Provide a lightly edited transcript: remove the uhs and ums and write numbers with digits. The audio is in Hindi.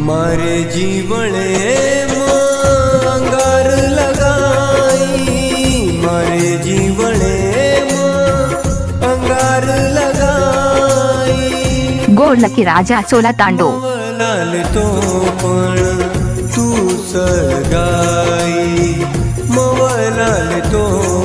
मारे जीवने मां अंगार लगाई, मारे जीवने मां अंगार लगाई। गोरलकी राजा 16 तांडो लाल तो पण तू सळगाई, मवलाल तो